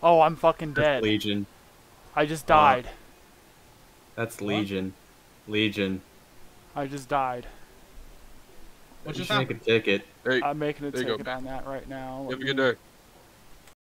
Oh, I'm fucking That's dead. Legion. I just died. That's What? Legion. Legion. I just died. What You just should make a happened? ticket. Hey, I'm making a there you go, ticket man. on that right now. You Let have a good me- day.